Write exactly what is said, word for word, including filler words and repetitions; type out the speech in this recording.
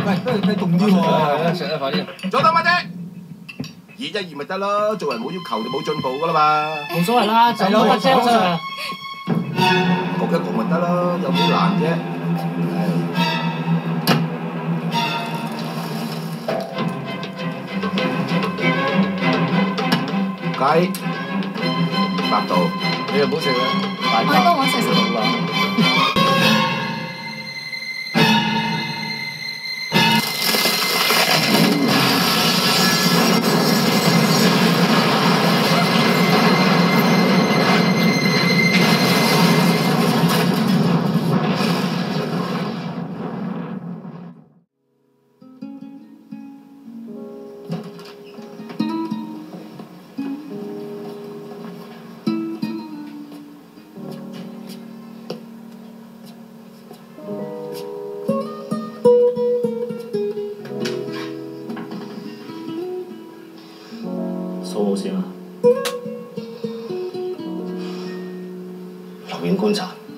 喂，不如你凍啲喎。 食啦，快啲。 左得乜啫？熱一熱咪得咯，做人冇要求就冇進步噶啦嘛。 冇所謂啦，仔佬得啫，Sir。 焗一焗咪得咯，有幾難啫？雞百度， 你又唔好食啦，大我幫我食食。 好啦。 數好先啦。 留院觀察。